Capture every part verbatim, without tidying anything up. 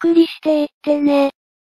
くりしていってね。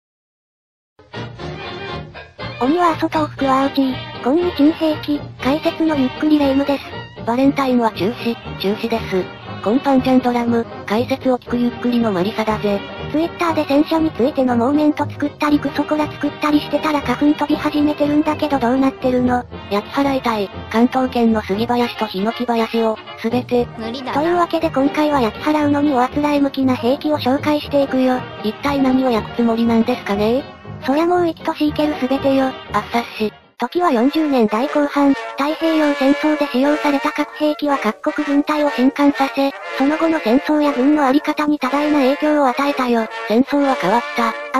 鬼は外を吹くはアウチー、今に珍兵器、解説のゆっくりレ夢ムです。 バレンタインは中止、中止です。コンパンジャンドラム、解説を聞くゆっくりのマリサだぜ。 ツイッターで戦車についてのモーメント作ったりクソコラ作ったりしてたら花粉飛び始めてるんだけどどうなってるの？ 焼き払いたい、関東圏の杉林とヒノキ林を、すべて。 無理だな。 というわけで今回は焼き払うのにおあつらえ向きな兵器を紹介していくよ。 一体何を焼くつもりなんですかね？ そりゃもう生きとし生けるすべてよ。 あっさっし。 時はよんじゅうねんだいこう半、太平洋戦争で使用された核兵器は各国軍隊を震撼させ、その後の戦争や軍のあり方に多大な影響を与えたよ。 戦争は変わった。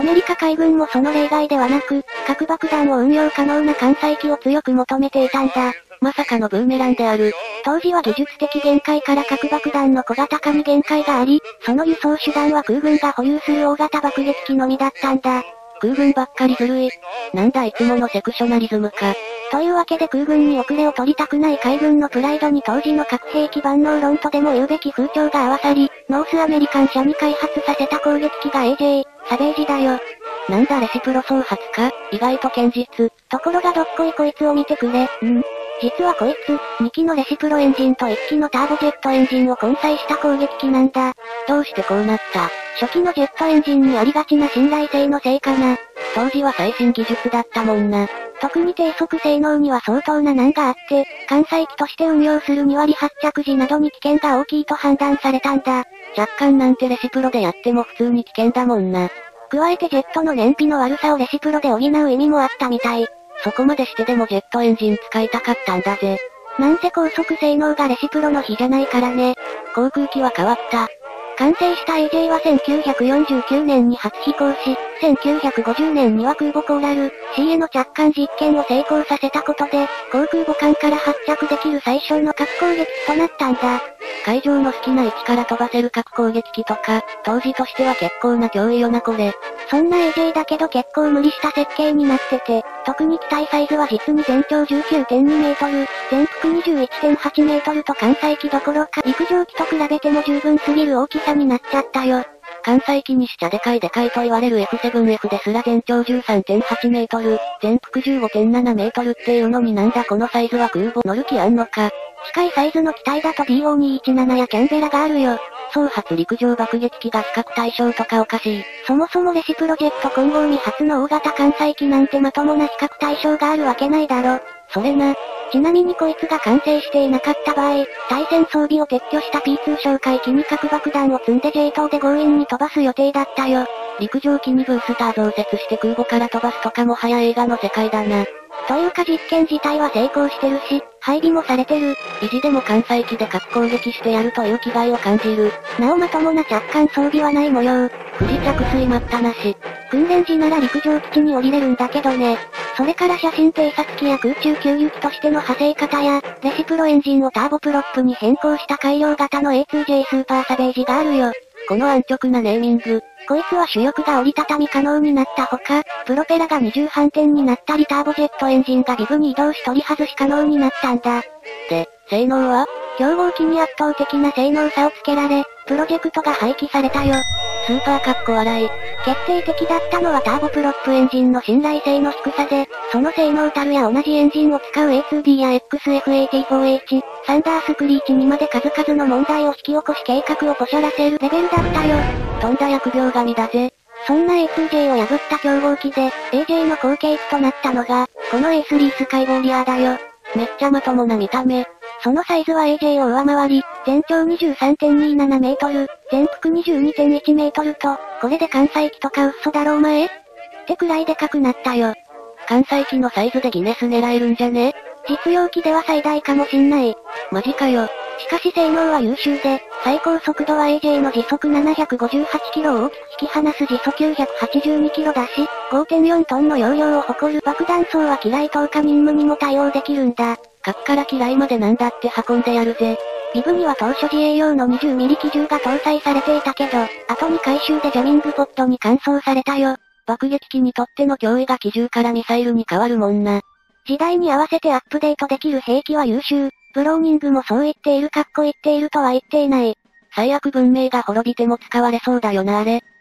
アメリカ海軍もその例外ではなく、核爆弾を運用可能な艦載機を強く求めていたんだ。 まさかのブーメランである。 当時は技術的限界から核爆弾の小型化に限界があり、その輸送手段は空軍が保有する大型爆撃機のみだったんだ。 空軍ばっかりずるい。なんだいつものセクショナリズムか。 というわけで空軍に遅れを取りたくない海軍のプライドに当時の核兵器万能論とでも言うべき風潮が合わさり、ノースアメリカン社に開発させた攻撃機が エージェー、サベージだよ。 なんだレシプロ創発か、意外と堅実。 ところがどっこいこいつを見てくれ。ん実はこいつ、にきのレシプロエンジンといっきのターボジェットエンジンを混載した攻撃機なんだ。 どうしてこうなった？ 初期のジェットエンジンにありがちな信頼性のせいかな。 当時は最新技術だったもんな。 特に低速性能には相当な難があって、艦載機として運用するに割発着時などに危険が大きいと判断されたんだ。 若干なんてレシプロでやっても普通に危険だもんな。 加えてジェットの燃費の悪さをレシプロで補う意味もあったみたい。 そこまでしてでもジェットエンジン使いたかったんだぜ。 なんせ高速性能がレシプロの比じゃないからね。 航空機は変わった。 完成した エージェー はせんきゅうひゃくよんじゅうきゅうねんに初飛行し、せんきゅうひゃくごじゅうねんには空母コーラル、シー への着艦実験を成功させたことで、航空母艦から発着できる最小の核攻撃機となったんだ。 海上の好きな位置から飛ばせる核攻撃機とか、当時としては結構な脅威よなこれ。 そんな エージェー だけど結構無理した設計になってて、特に機体サイズは実に全長 じゅうきゅうてんにメートル、全幅 にじゅういってんはちメートルと艦載機どころか陸上機と比べても十分すぎる大きさになっちゃったよ。 艦載機にしちゃでかいでかいと言われる エフセブンエフ ですら全長 じゅうさんてんはちメートル、全幅 じゅうごてんななメートルっていうのになんだこのサイズは空母乗る気あんのか。 近いサイズの機体だと ディーオーにひゃくじゅうなな やキャンベラがあるよ。 総発陸上爆撃機が比較対象とかおかしい。 そもそもレシプロジェット混合未発の大型艦載機なんてまともな比較対象があるわけないだろ。 それな。 ちなみにこいつが完成していなかった場合、対戦装備を撤去した ピーツー 哨戒機に核爆弾を積んで ジェイ 島で強引に飛ばす予定だったよ。 陸上機にブースター増設して空母から飛ばすとかもはや映画の世界だな。 というか実験自体は成功してるし、配備もされてる。 意地でも艦載機で核攻撃してやるという気概を感じる。 なおまともな着艦装備はない模様。 不時着水待ったなし。 訓練時なら陸上基地に降りれるんだけどね。それから写真偵察機や空中給油機としての派生方や、レシプロエンジンをターボプロップに変更した改良型の エーツージェイ スーパーサベージがあるよ。 この安直なネーミング。 こいつは主翼が折りたたみ可能になったほか、プロペラが二重反転になったりターボジェットエンジンがビブに移動し取り外し可能になったんだ。 で、性能は？ 競合機に圧倒的な性能差をつけられ、プロジェクトが廃棄されたよ。 スーパーかっこ笑い。 決定的だったのはターボプロップエンジンの信頼性の低さで、その性能たるや同じエンジンを使う エーツーディー や エックスエフエーティーフォーエイチ、サンダースクリーチにまで数々の問題を引き起こし計画をポシャらせるレベルだったよ。 とんだ疫病神だぜ。 そんな エーツージェイ を破った競合機で、エージェイ の後継機となったのが、この エースリー スカイウォリアーだよ。 めっちゃまともな見た目。 そのサイズは エージェイ を上回り、全長 にじゅうさんてんにじゅうななメートル、全幅 にじゅうにてんいちメートルと、これで艦載機とか嘘だろお前ってくらいでかくなったよ。 艦載機のサイズでギネス狙えるんじゃね？ 実用機では最大かもしんない。 マジかよ。 しかし性能は優秀で、最高速度は エージェイ の時速ななひゃくごじゅうはちキロを大きく引き離す時速きゅうひゃくはちじゅうにキロだし、ごてんよんトンの容量を誇る爆弾層は機雷投下任務にも対応できるんだ。 核から機雷までなんだって運んでやるぜ。 ビブには当初自衛用の にじゅうミリ 機銃が搭載されていたけど、後に回収でジャミングポットに換装されたよ。 爆撃機にとっての脅威が機銃からミサイルに変わるもんな。 時代に合わせてアップデートできる兵器は優秀。ブローニングもそう言っているかっこ言っているとは言っていない。 最悪文明が滅びても使われそうだよなあれ。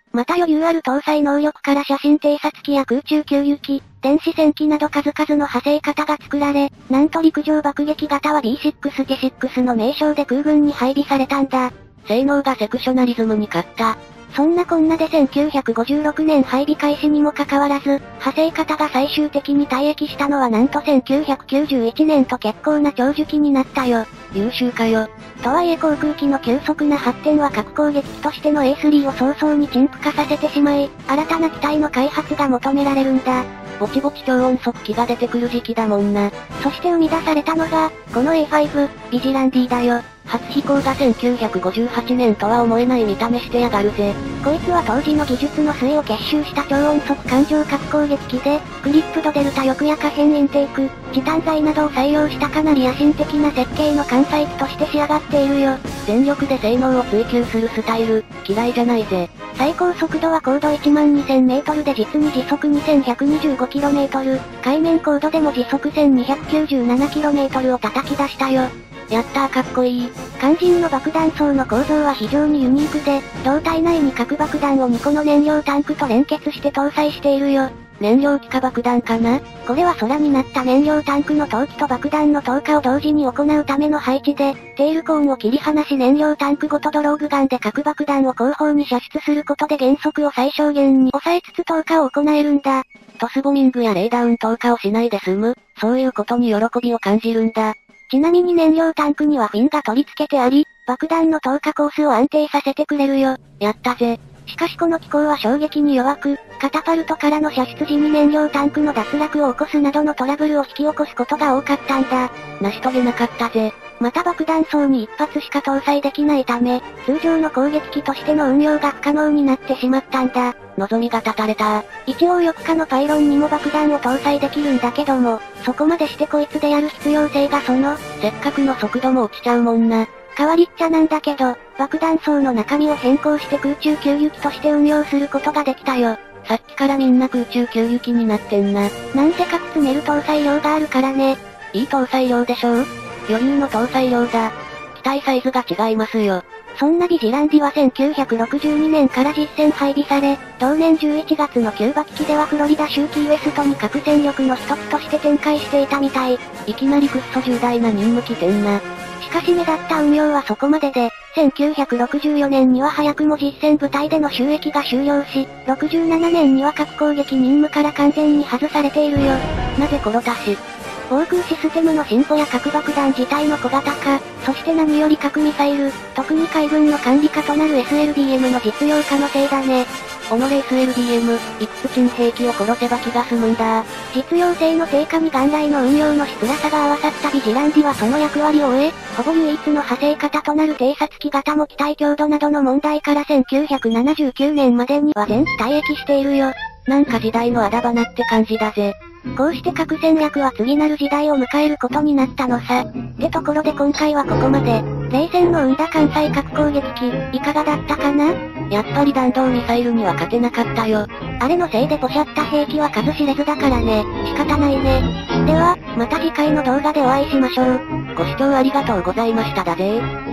また余裕ある搭載能力から写真偵察機や空中給油機、電子戦機など数々の派生型が作られ、なんと陸上爆撃型は ビーシックスジェシックスの名称で空軍に配備されたんだ。 性能がセクショナリズムに勝った。 そんなこんなでせんきゅうひゃくごじゅうろくねん配備開始にもかかわらず、派生型が最終的に退役したのはなんとせんきゅうひゃくきゅうじゅういちねんと結構な長寿期になったよ。 優秀かよ。 とはいえ航空機の急速な発展は核攻撃機としての エースリー を早々に陳腐化させてしまい、新たな機体の開発が求められるんだ。 ぼちぼち超音速機が出てくる時期だもんな。 そして生み出されたのが、この エーファイブ、ビジランディだよ。 初飛行がせんきゅうひゃくごじゅうはちねんとは思えない見た目してやがるぜ。 こいつは当時の技術の末を結集した超音速艦上核攻撃機で、クリップドデルタ翼や可変インテーク、チタン材などを採用したかなり野心的な設計の艦載機として仕上がっているよ。 全力で性能を追求するスタイル、嫌いじゃないぜ。 最高速度は高度いちまんにせんメートルで実に時速 にせんひゃくにじゅうごキロメートル、海面高度でも時速 せんにひゃくきゅうじゅうななキロメートル を叩き出したよ。 やったーかっこいい。 肝心の爆弾層の構造は非常にユニークで、胴体内に核爆弾をにこの燃料タンクと連結して搭載しているよ。 燃料気化爆弾かな？ これは空になった燃料タンクの投棄と爆弾の投下を同時に行うための配置で、テールコーンを切り離し燃料タンクごとドローグガンで核爆弾を後方に射出することで減速を最小限に抑えつつ投下を行えるんだ。 トスボミングやレイダウン投下をしないで済む、そういうことに喜びを感じるんだ。 ちなみに燃料タンクにはフィンが取り付けてあり、爆弾の投下コースを安定させてくれるよ。 やったぜ。 しかしこの機構は衝撃に弱く、カタパルトからの射出時に燃料タンクの脱落を起こすなどのトラブルを引き起こすことが多かったんだ。 成し遂げなかったぜ。 また爆弾層に一発しか搭載できないため、通常の攻撃機としての運用が不可能になってしまったんだ。 望みが絶たれた。 一応翼下のパイロンにも爆弾を搭載できるんだけども、そこまでしてこいつでやる必要性がその、 せっかくの速度も落ちちゃうもんな。 代わりっちゃなんだけど、爆弾層の中身を変更して空中給油機として運用することができたよ。 さっきからみんな空中給油機になってんな。 なんせか詰める搭載量があるからね。 いい搭載量でしょう？余裕の搭載量だ。機体サイズが違いますよ。 そんなビジランディはせんきゅうひゃくろくじゅうにねんから実戦配備され、同年じゅういちがつのキューバ危機ではフロリダ州キーウェストに核戦力の一つとして展開していたみたい。 いきなりくっそ重大な任務来てんな。 しかし目立った運用はそこまでで、せんきゅうひゃくろくじゅうよねんには早くも実戦部隊での収益が終了し、ろくじゅうななねんには核攻撃任務から完全に外されているよ。 なぜコロタシ？ 防空システムの進歩や核爆弾自体の小型化、そして何より核ミサイル、特に海軍の管理下となる エスエルビーエム の実用化のせいだね。 おのれ エスエルビーエム、いくつ珍兵器を殺せば気が済むんだ。 実用性の低下に元来の運用のしづらさが合わさったビジランディはその役割を終え、ほぼ唯一の派生型となる偵察機型も機体強度などの問題からせんきゅうひゃくななじゅうきゅうねんまでには全機退役しているよ。 なんか時代のあだ花って感じだぜ。 こうして核戦略は次なる時代を迎えることになったのさ。ってところで今回はここまで。冷戦の生んだ艦載核攻撃機、いかがだったかな？ やっぱり弾道ミサイルには勝てなかったよ。 あれのせいでポシャった兵器は数知れずだからね。仕方ないね。では、また次回の動画でお会いしましょう。 ご視聴ありがとうございましただぜー。